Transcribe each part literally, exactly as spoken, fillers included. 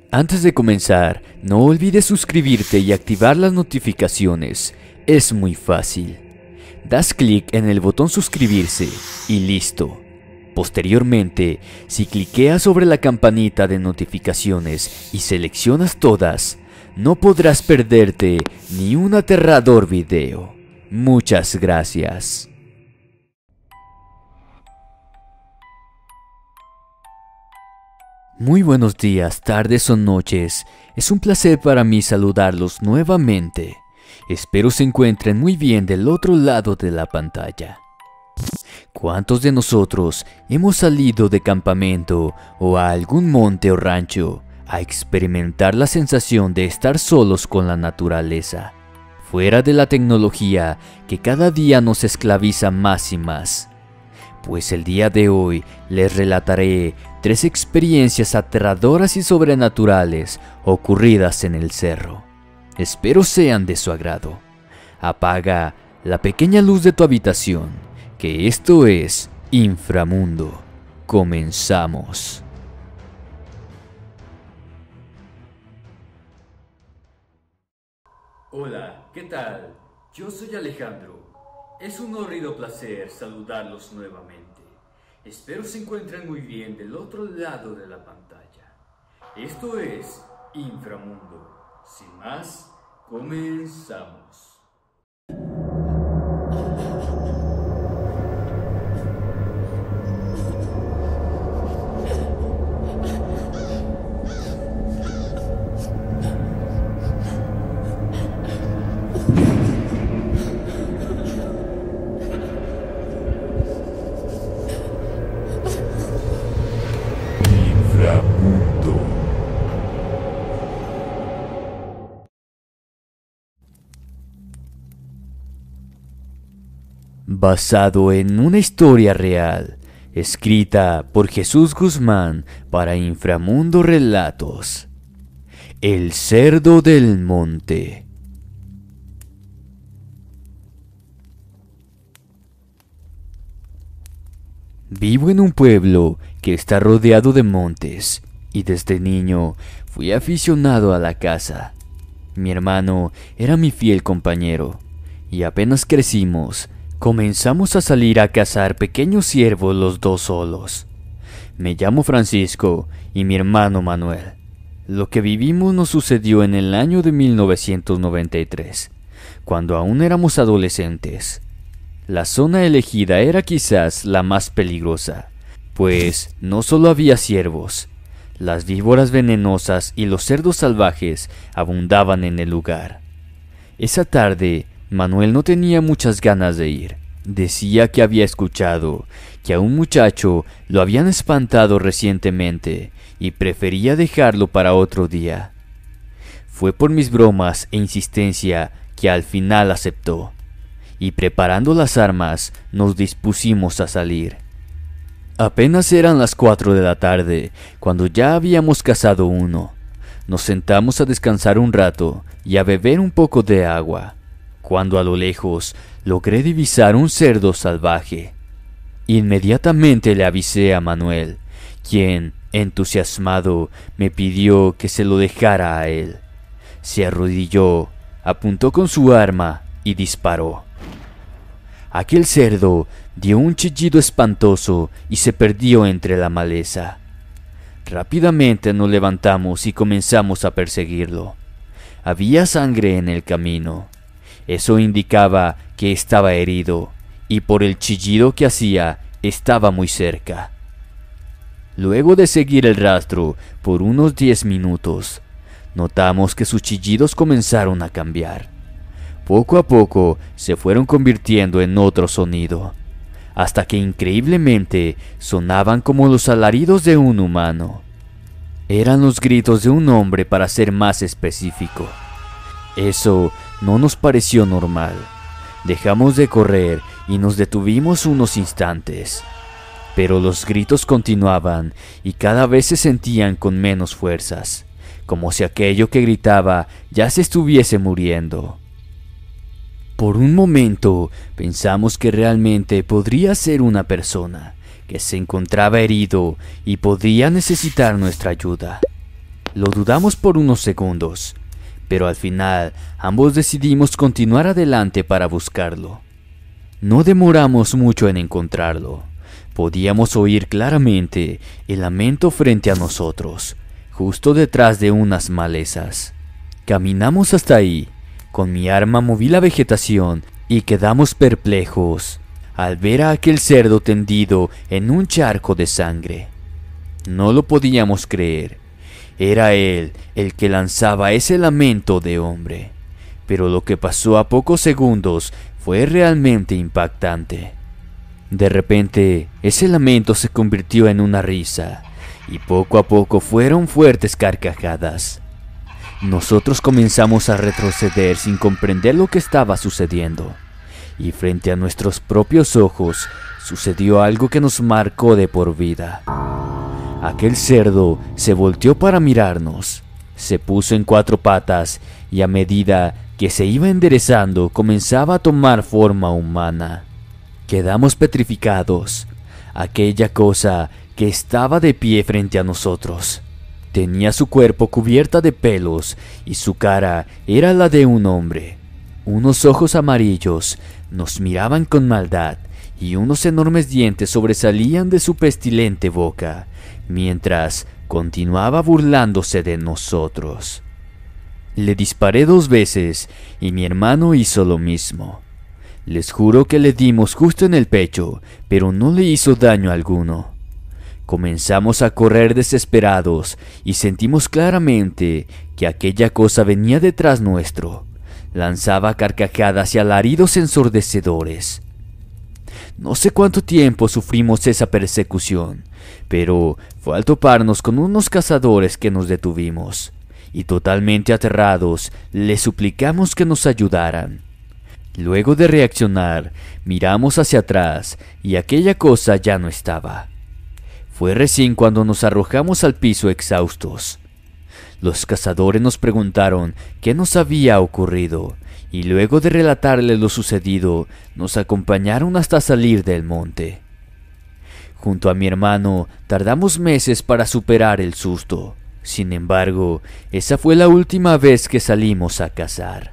Antes de comenzar, no olvides suscribirte y activar las notificaciones. Es muy fácil. Das clic en el botón suscribirse y listo. Posteriormente, si cliqueas sobre la campanita de notificaciones y seleccionas todas, no podrás perderte ni un aterrador video. Muchas gracias. Muy buenos días, tardes o noches. Es un placer para mí saludarlos nuevamente. Espero se encuentren muy bien del otro lado de la pantalla. ¿Cuántos de nosotros hemos salido de campamento o a algún monte o rancho a experimentar la sensación de estar solos con la naturaleza, fuera de la tecnología que cada día nos esclaviza más y más? Pues el día de hoy les relataré tres experiencias aterradoras y sobrenaturales ocurridas en el cerro. Espero sean de su agrado. Apaga la pequeña luz de tu habitación, que esto es Inframundo. Comenzamos. Hola, ¿qué tal? Yo soy Alejandro. Es un horrido placer saludarlos nuevamente. Espero se encuentren muy bien del otro lado de la pantalla. Esto es Inframundo. Sin más, comenzamos. Basado en una historia real, escrita por Jesús Guzmán para Inframundo Relatos. El cerdo del monte. Vivo en un pueblo que está rodeado de montes, y desde niño fui aficionado a la caza. Mi hermano era mi fiel compañero, y apenas crecimos, comenzamos a salir a cazar pequeños ciervos los dos solos. Me llamo Francisco y mi hermano Manuel. Lo que vivimos nos sucedió en el año de mil novecientos noventa y tres, cuando aún éramos adolescentes. La zona elegida era quizás la más peligrosa, pues no solo había ciervos, las víboras venenosas y los cerdos salvajes abundaban en el lugar. Esa tarde, Manuel no tenía muchas ganas de ir. Decía que había escuchado que a un muchacho lo habían espantado recientemente y prefería dejarlo para otro día. Fue por mis bromas e insistencia que al final aceptó, y preparando las armas nos dispusimos a salir. Apenas eran las cuatro de la tarde cuando ya habíamos cazado uno. Nos sentamos a descansar un rato y a beber un poco de agua, cuando a lo lejos logré divisar un cerdo salvaje. Inmediatamente le avisé a Manuel, quien, entusiasmado, me pidió que se lo dejara a él. Se arrodilló, apuntó con su arma y disparó. Aquel cerdo dio un chillido espantoso y se perdió entre la maleza. Rápidamente nos levantamos y comenzamos a perseguirlo. Había sangre en el camino. Eso indicaba que estaba herido, y por el chillido que hacía, estaba muy cerca. Luego de seguir el rastro por unos diez minutos, notamos que sus chillidos comenzaron a cambiar. Poco a poco se fueron convirtiendo en otro sonido, hasta que increíblemente sonaban como los alaridos de un humano. Eran los gritos de un hombre, para ser más específico. Eso no nos pareció normal. Dejamos de correr y nos detuvimos unos instantes. Pero los gritos continuaban y cada vez se sentían con menos fuerzas, como si aquello que gritaba ya se estuviese muriendo. Por un momento pensamos que realmente podría ser una persona que se encontraba herido y podría necesitar nuestra ayuda. Lo dudamos por unos segundos, pero al final ambos decidimos continuar adelante para buscarlo. No demoramos mucho en encontrarlo. Podíamos oír claramente el lamento frente a nosotros, justo detrás de unas malezas. Caminamos hasta ahí. Con mi arma moví la vegetación y quedamos perplejos al ver a aquel cerdo tendido en un charco de sangre. No lo podíamos creer. Era él el que lanzaba ese lamento de hombre. Pero lo que pasó a pocos segundos fue realmente impactante. De repente, ese lamento se convirtió en una risa, y poco a poco fueron fuertes carcajadas. Nosotros comenzamos a retroceder sin comprender lo que estaba sucediendo, y frente a nuestros propios ojos sucedió algo que nos marcó de por vida. Aquel cerdo se volteó para mirarnos, se puso en cuatro patas y a medida que se iba enderezando comenzaba a tomar forma humana. Quedamos petrificados. Aquella cosa que estaba de pie frente a nosotros tenía su cuerpo cubierta de pelos y su cara era la de un hombre. Unos ojos amarillos nos miraban con maldad y unos enormes dientes sobresalían de su pestilente boca, mientras continuaba burlándose de nosotros. Le disparé dos veces y mi hermano hizo lo mismo. Les juro que le dimos justo en el pecho, pero no le hizo daño alguno. Comenzamos a correr desesperados y sentimos claramente que aquella cosa venía detrás nuestro. Lanzaba carcajadas y alaridos ensordecedores. No sé cuánto tiempo sufrimos esa persecución, pero fue al toparnos con unos cazadores que nos detuvimos, y totalmente aterrados les suplicamos que nos ayudaran. Luego de reaccionar, miramos hacia atrás y aquella cosa ya no estaba. Fue recién cuando nos arrojamos al piso exhaustos. Los cazadores nos preguntaron qué nos había ocurrido y luego de relatarles lo sucedido, nos acompañaron hasta salir del monte. Junto a mi hermano, tardamos meses para superar el susto. Sin embargo, esa fue la última vez que salimos a cazar.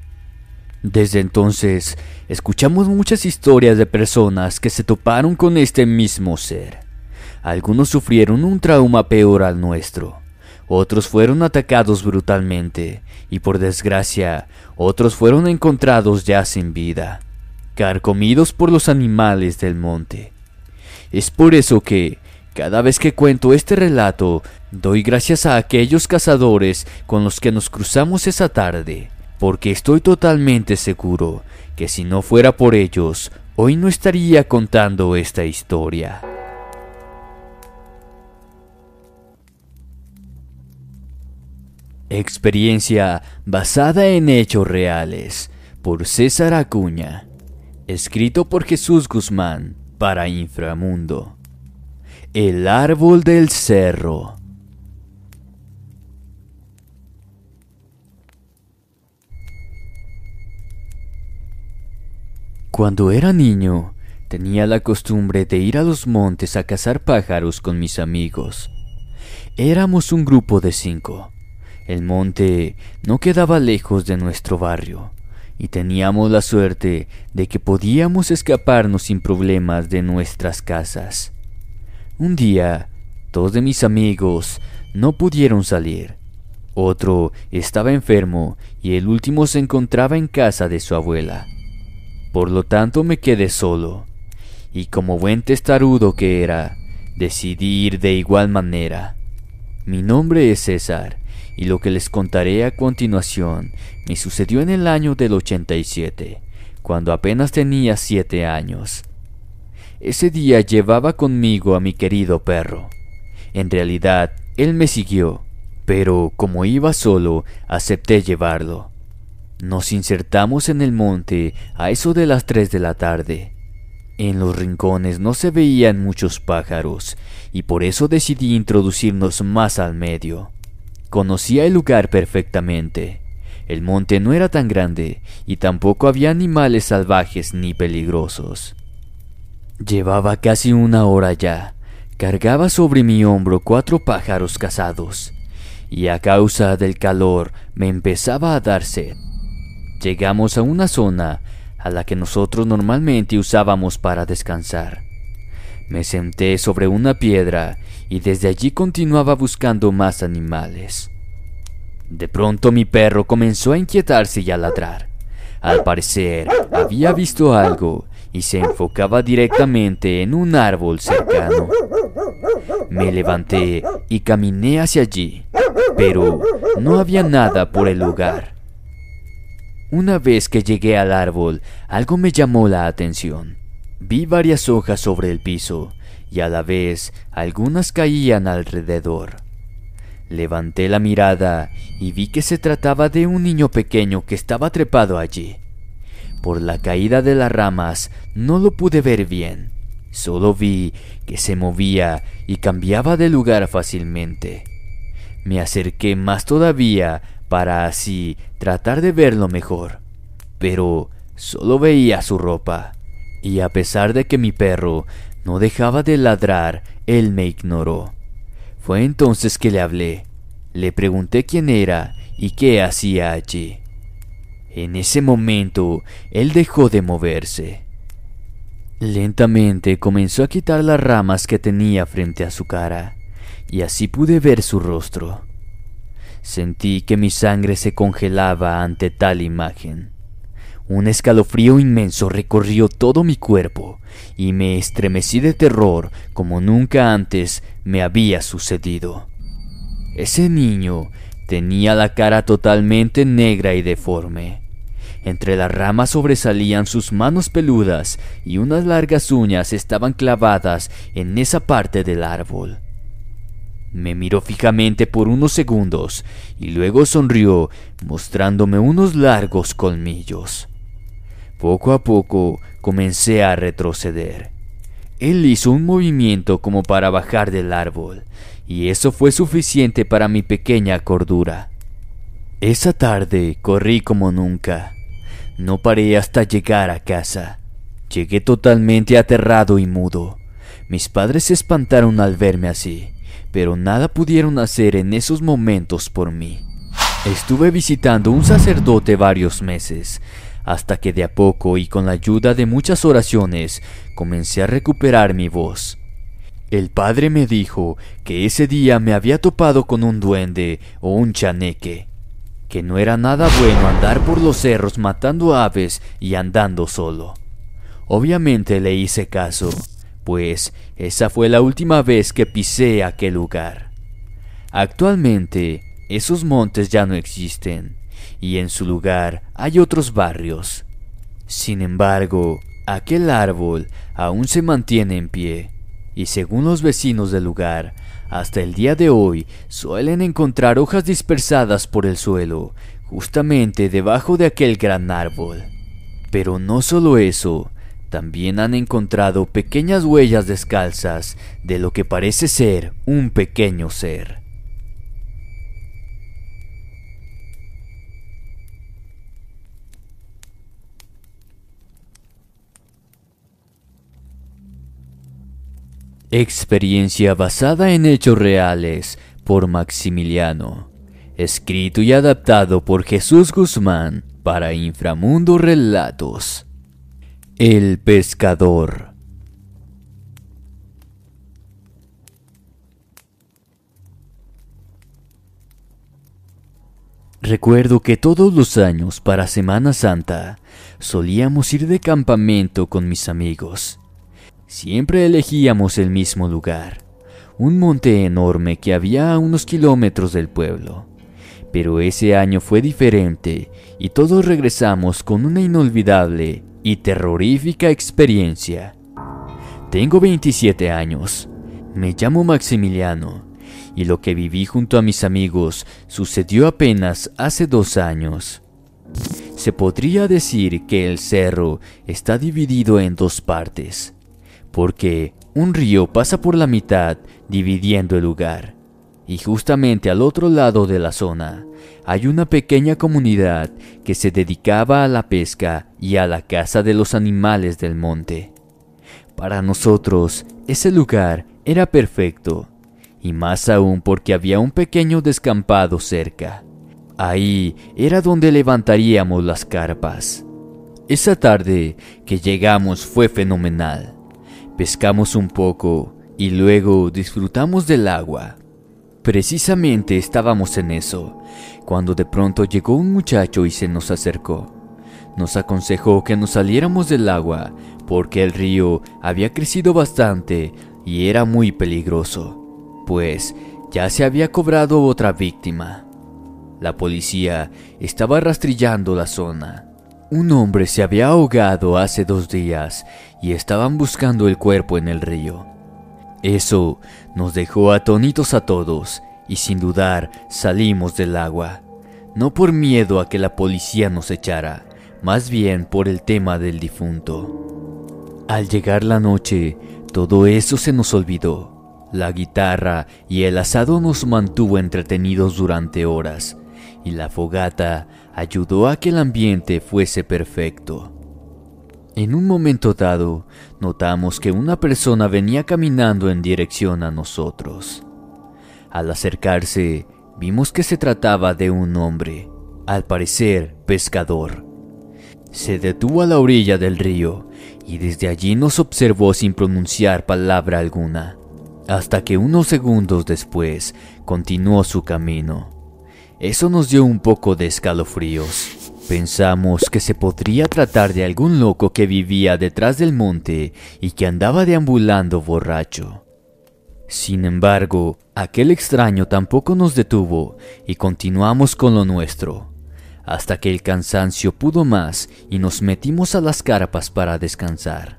Desde entonces, escuchamos muchas historias de personas que se toparon con este mismo ser. Algunos sufrieron un trauma peor al nuestro, otros fueron atacados brutalmente y por desgracia, otros fueron encontrados ya sin vida, carcomidos por los animales del monte. Es por eso que, cada vez que cuento este relato, doy gracias a aquellos cazadores con los que nos cruzamos esa tarde, porque estoy totalmente seguro que si no fuera por ellos, hoy no estaría contando esta historia. Experiencia basada en hechos reales, por César Acuña. Escrito por Jesús Guzmán, para Inframundo. El árbol del cerro. Cuando era niño, tenía la costumbre de ir a los montes a cazar pájaros con mis amigos. Éramos un grupo de cinco. El monte no quedaba lejos de nuestro barrio, y teníamos la suerte de que podíamos escaparnos sin problemas de nuestras casas. Un día, dos de mis amigos no pudieron salir. Otro estaba enfermo y el último se encontraba en casa de su abuela. Por lo tanto me quedé solo, y como buen testarudo que era, decidí ir de igual manera. Mi nombre es César, y lo que les contaré a continuación me sucedió en el año del ochenta y siete, cuando apenas tenía siete años. Ese día llevaba conmigo a mi querido perro. En realidad, él me siguió, pero como iba solo, acepté llevarlo. Nos insertamos en el monte a eso de las tres de la tarde. En los rincones no se veían muchos pájaros, y por eso decidí introducirnos más al medio. Conocía el lugar perfectamente. El monte no era tan grande, y tampoco había animales salvajes ni peligrosos. Llevaba casi una hora ya. Cargaba sobre mi hombro cuatro pájaros cazados, y a causa del calor me empezaba a dar sed. Llegamos a una zona a la que nosotros normalmente usábamos para descansar. Me senté sobre una piedra y desde allí continuaba buscando más animales. De pronto mi perro comenzó a inquietarse y a ladrar. Al parecer, había visto algo y se enfocaba directamente en un árbol cercano. Me levanté y caminé hacia allí, pero no había nada por el lugar. Una vez que llegué al árbol, algo me llamó la atención. Vi varias hojas sobre el piso y a la vez algunas caían alrededor. Levanté la mirada y vi que se trataba de un niño pequeño que estaba trepado allí. Por la caída de las ramas no lo pude ver bien, solo vi que se movía y cambiaba de lugar fácilmente. Me acerqué más todavía para así tratar de verlo mejor, pero solo veía su ropa, y a pesar de que mi perro no dejaba de ladrar, él me ignoró. Fue entonces que le hablé. Le pregunté quién era y qué hacía allí. En ese momento, él dejó de moverse. Lentamente comenzó a quitar las ramas que tenía frente a su cara, y así pude ver su rostro. Sentí que mi sangre se congelaba ante tal imagen. Un escalofrío inmenso recorrió todo mi cuerpo, y me estremecí de terror como nunca antes me había sucedido. Ese niño tenía la cara totalmente negra y deforme. Entre las ramas sobresalían sus manos peludas y unas largas uñas estaban clavadas en esa parte del árbol. Me miró fijamente por unos segundos y luego sonrió, mostrándome unos largos colmillos. Poco a poco comencé a retroceder. Él hizo un movimiento como para bajar del árbol, y eso fue suficiente para mi pequeña cordura. Esa tarde corrí como nunca. No paré hasta llegar a casa. Llegué totalmente aterrado y mudo. Mis padres se espantaron al verme así, pero nada pudieron hacer en esos momentos por mí. Estuve visitando un sacerdote varios meses, hasta que de a poco y con la ayuda de muchas oraciones comencé a recuperar mi voz. El padre me dijo que ese día me había topado con un duende o un chaneque, que no era nada bueno andar por los cerros matando aves y andando solo. Obviamente le hice caso, pues esa fue la última vez que pisé aquel lugar. Actualmente, esos montes ya no existen, y en su lugar hay otros barrios. Sin embargo, aquel árbol aún se mantiene en pie, y según los vecinos del lugar, hasta el día de hoy suelen encontrar hojas dispersadas por el suelo, justamente debajo de aquel gran árbol. Pero no solo eso, también han encontrado pequeñas huellas descalzas de lo que parece ser un pequeño ser. Experiencia basada en hechos reales por Maximiliano. Escrito y adaptado por Jesús Guzmán para Inframundo Relatos. El pescador. Recuerdo que todos los años para Semana Santa solíamos ir de campamento con mis amigos. Siempre elegíamos el mismo lugar, un monte enorme que había a unos kilómetros del pueblo. Pero ese año fue diferente y todos regresamos con una inolvidable y terrorífica experiencia. Tengo veintisiete años, me llamo Maximiliano y lo que viví junto a mis amigos sucedió apenas hace dos años. Se podría decir que el cerro está dividido en dos partes, porque un río pasa por la mitad dividiendo el lugar, y justamente al otro lado de la zona hay una pequeña comunidad que se dedicaba a la pesca y a la caza de los animales del monte. Para nosotros ese lugar era perfecto, y más aún porque había un pequeño descampado cerca. Ahí era donde levantaríamos las carpas. Esa tarde que llegamos fue fenomenal. Pescamos un poco y luego disfrutamos del agua. Precisamente estábamos en eso, cuando de pronto llegó un muchacho y se nos acercó. Nos aconsejó que nos saliéramos del agua porque el río había crecido bastante y era muy peligroso, pues ya se había cobrado otra víctima. La policía estaba rastrillando la zona. Un hombre se había ahogado hace dos días y estaban buscando el cuerpo en el río. Eso nos dejó atónitos a todos y sin dudar salimos del agua. No por miedo a que la policía nos echara, más bien por el tema del difunto. Al llegar la noche, todo eso se nos olvidó. La guitarra y el asado nos mantuvo entretenidos durante horas, y la fogata ayudó a que el ambiente fuese perfecto. En un momento dado, notamos que una persona venía caminando en dirección a nosotros. Al acercarse, vimos que se trataba de un hombre, al parecer pescador. Se detuvo a la orilla del río y desde allí nos observó sin pronunciar palabra alguna, hasta que unos segundos después continuó su camino. Eso nos dio un poco de escalofríos. Pensamos que se podría tratar de algún loco que vivía detrás del monte y que andaba deambulando borracho. Sin embargo, aquel extraño tampoco nos detuvo y continuamos con lo nuestro, hasta que el cansancio pudo más y nos metimos a las carpas para descansar.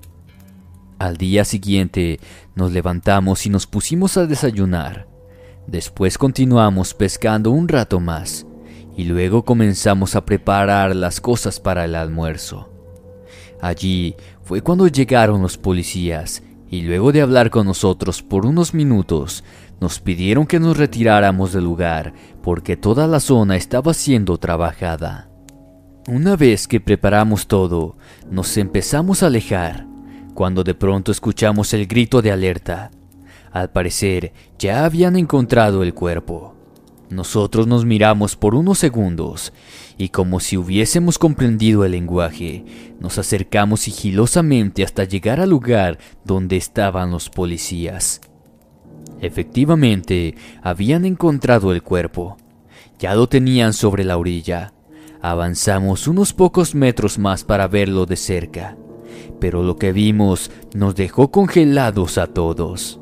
Al día siguiente nos levantamos y nos pusimos a desayunar. Después continuamos pescando un rato más y luego comenzamos a preparar las cosas para el almuerzo. Allí fue cuando llegaron los policías y luego de hablar con nosotros por unos minutos, nos pidieron que nos retiráramos del lugar porque toda la zona estaba siendo trabajada. Una vez que preparamos todo, nos empezamos a alejar, cuando de pronto escuchamos el grito de alerta. Al parecer, ya habían encontrado el cuerpo. Nosotros nos miramos por unos segundos y como si hubiésemos comprendido el lenguaje, nos acercamos sigilosamente hasta llegar al lugar donde estaban los policías. Efectivamente, habían encontrado el cuerpo. Ya lo tenían sobre la orilla. Avanzamos unos pocos metros más para verlo de cerca, pero lo que vimos nos dejó congelados a todos.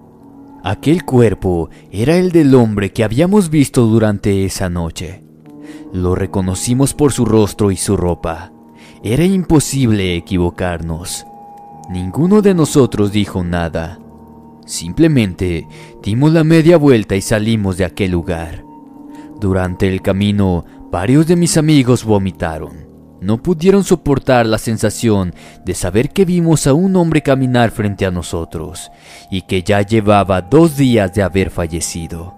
Aquel cuerpo era el del hombre que habíamos visto durante esa noche. Lo reconocimos por su rostro y su ropa. Era imposible equivocarnos. Ninguno de nosotros dijo nada. Simplemente dimos la media vuelta y salimos de aquel lugar. Durante el camino, varios de mis amigos vomitaron. No pudieron soportar la sensación de saber que vimos a un hombre caminar frente a nosotros y que ya llevaba dos días de haber fallecido.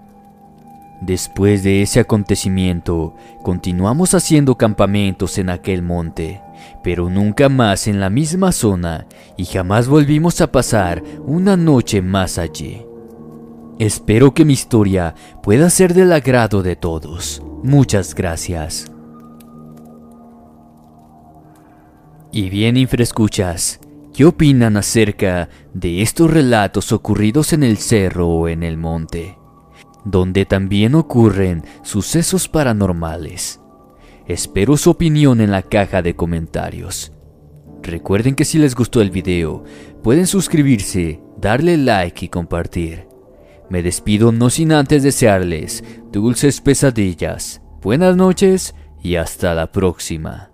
Después de ese acontecimiento, continuamos haciendo campamentos en aquel monte, pero nunca más en la misma zona y jamás volvimos a pasar una noche más allí. Espero que mi historia pueda ser del agrado de todos. Muchas gracias. Y bien, infraescuchas, ¿qué opinan acerca de estos relatos ocurridos en el cerro o en el monte, donde también ocurren sucesos paranormales? Espero su opinión en la caja de comentarios. Recuerden que si les gustó el video, pueden suscribirse, darle like y compartir. Me despido no sin antes desearles dulces pesadillas, buenas noches y hasta la próxima.